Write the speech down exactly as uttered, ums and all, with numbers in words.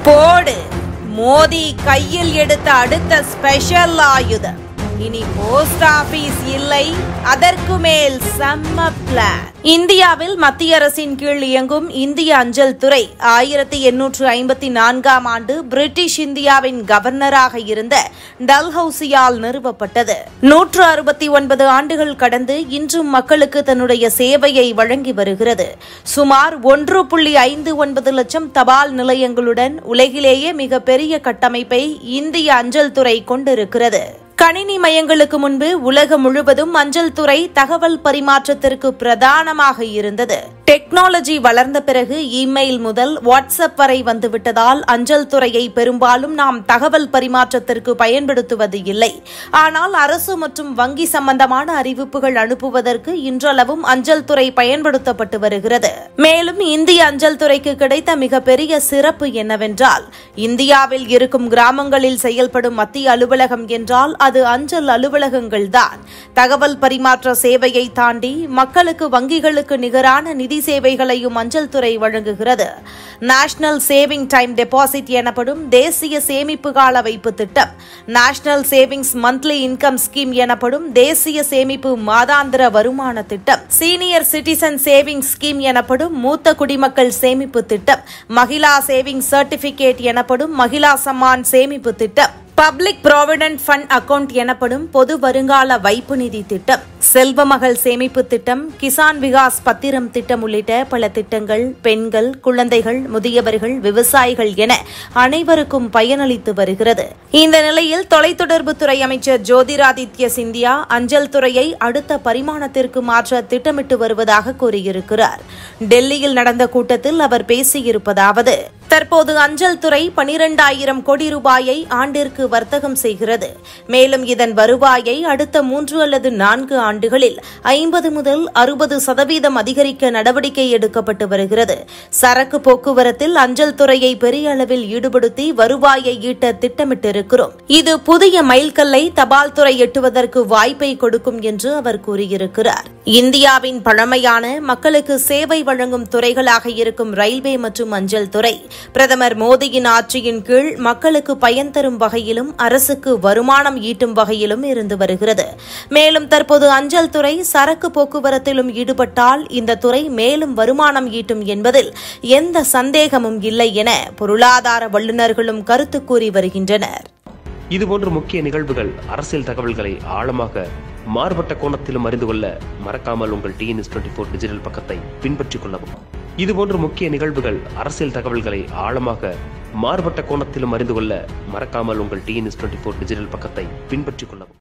போடு மோடி கையில் எடுத்த அடுத்த ஸ்பெஷல் ஆயுதம். இனி போஸ்ட் ஆபீஸ் இல்லை, அதற்கு மேல் செம்ம பிளான். இந்தியாவில் மத்திய அரசின் கீழ் இயங்கும் இந்திய அஞ்சல் துறை ஆயிரத்தி எண்ணூற்று ஐம்பத்தி நான்காம் ஆண்டு பிரிட்டிஷ் இந்தியாவின் கவர்னராக இருந்த டல்ஹவுசியால் நிறுவப்பட்டது. நூற்று அறுபத்தி ஒன்பது ஆண்டுகள் கடந்து இன்றும் மக்களுக்கு தன்னுடைய சேவையை வழங்கி வருகிறது. சுமார் ஒன்று புள்ளி ஐந்து ஒன்பது லட்சம் தபால் நிலையங்களுடன் உலகிலேயே மிகப்பெரிய கட்டமைப்பை இந்திய அஞ்சல் துறை கொண்டிருக்கிறது. கணினி மையங்களுக்கு முன்பு உலகம் முழுவதும் அஞ்சல் துறை தகவல் பரிமாற்றத்திற்கு பிரதானமாக இருந்தது. டெக்னாலஜி வளர்ந்த பிறகு இமெயில் முதல் வாட்ஸ்அப் வரை வந்துவிட்டதால் அஞ்சல் துறையை பெரும்பாலும் நாம் தகவல் பரிமாற்றத்திற்கு பயன்படுத்துவது இல்லை. ஆனால் அரசு மற்றும் வங்கி சம்பந்தமான அறிவிப்புகள் அனுப்புவதற்கு இன்றளவும் அஞ்சல் துறை பயன்படுத்தப்பட்டு வருகிறது. மேலும் இந்திய அஞ்சல் துறைக்கு கிடைத்த மிகப்பெரிய சிறப்பு என்னவென்றால், இந்தியாவில் இருக்கும் கிராமங்களில் செயல்படும் மத்திய அலுவலகம் என்றால் அது அஞ்சல் அலுவலகங்கள்தான். தகவல் பரிமாற்ற சேவையை தாண்டி மக்களுக்கு வங்கிகளுக்கு நிகரான நிதி சேவைகளையும் அஞ்சல் துறை வழங்குகிறது. நேஷனல் சேவிங் டைம் டெபாசிட் எனப்படும் தேசிய சேமிப்பு கால வைப்பு திட்டம், national savings monthly income scheme எனப்படும் தேசிய சேமிப்பு மாதாந்திர வருமான திட்டம், சீனியர் சிட்டிசன் சேவிங் ஸ்கீம் எனப்படும் மூத்த குடிமக்கள் சேமிப்பு திட்டம், மகிழா சேவிங் சர்டிபிகேட் எனப்படும் மகிழா சம்மான் சேமிப்பு திட்டம், பப்ளிக் ப்ராவிடென்ட் ஃபண்ட் அக்கவுண்ட் எனப்படும் பொது வருங்கால வைப்பு நிதி திட்டம், செல்வ மகள் சேமிப்பு திட்டம், கிசான் விகாஸ் பத்திரம் திட்டம் உள்ளிட்ட பல திட்டங்கள் பெண்கள், குழந்தைகள், முதியவர்கள், விவசாயிகள் என அனைவருக்கும் பயனளித்து வருகிறது. இந்த நிலையில் தொலைத்தொடர்புத்துறை அமைச்சர் ஜோதிராதித்ய சிந்தியா அஞ்சல் துறையை அடுத்த பரிமாணத்திற்கு மாற்ற திட்டமிட்டு வருவதாக கூறியிருக்கிறார். டெல்லியில் நடந்த கூட்டத்தில் அவர் பேசியிருப்பதாவது: தற்போது அஞ்சல் துறை பனிரெண்டாயிரம் கோடி ரூபாயை ஆண்டிற்கு வர்த்தகம் செய்கிறது. மேலும் இதன் வருவாயை அடுத்த மூன்று அல்லது நான்கு ஆண்டுகளில் ஐம்பது முதல் அறுபது சதவீதம் அதிகரிக்க நடவடிக்கை எடுக்கப்பட்டு வருகிறது. சரக்கு போக்குவரத்தில் அஞ்சல் துறையை பெரிய அளவில் ஈடுபடுத்தி வருவாயை ஈட்ட திட்டமிட்டிருக்கிறோம். இது புதிய மைல்கல்லை தபால் துறை எட்டுவதற்கு வாய்ப்பை கொடுக்கும் என்று அவர் கூறியிருக்கிறார். இந்தியாவின் பழமையான மக்களுக்கு சேவை வழங்கும் துறைகளாக இருக்கும் ரயில்வே மற்றும் அஞ்சல் துறை பிரதமர் மோடியின் ஆட்சியின் கீழ் மக்களுக்கு பயன் தரும் வகையிலும் அரசுக்கு வருமானம் ஈட்டும் வகையிலும் இருந்து வருகிறது. மேலும் தற்போது அஞ்சல் துறை சரக்கு போக்குவரத்திலும் ஈடுபட்டால் இந்த துறை மேலும் வருமானம் ஈட்டும் என்பதில் எந்த சந்தேகமும் இல்லை என பொருளாதார வல்லுநர்களும் கருத்து கூறி வருகின்றனர். இதுபோன்ற முக்கிய நிகழ்வுகள், அரசியல் தகவல்களை ஆழமாக மாறுபட்ட கோணத்திலும் அறிந்து கொள்ள மறக்காமல் உங்கள் T N S twenty four digital பக்கத்தை பின்பற்றிக் கொள்ளவும். இதுபோன்ற முக்கிய நிகழ்வுகள், அரசியல் தகவல்களை ஆழமாக மாறுபட்ட கோணத்திலும் அறிந்து கொள்ள மறக்காமல் உங்கள் T N S twenty four digital பக்கத்தை பின்பற்றிக் கொள்ளவும்.